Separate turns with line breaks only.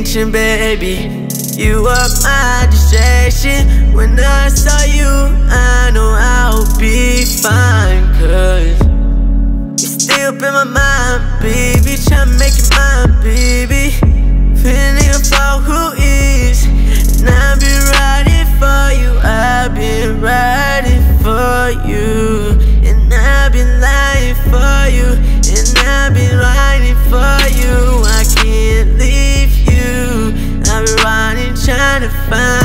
attention, baby. You were my distraction. When I saw you, I know I'll be fine. Cause you're still in my mind, baby. Tryna make it mine, baby. Feeling about who is. And I've been riding for you. I've been riding for you. And I've been lying for you. And I've been riding for you. I can't leave you. I've been riding, trying to find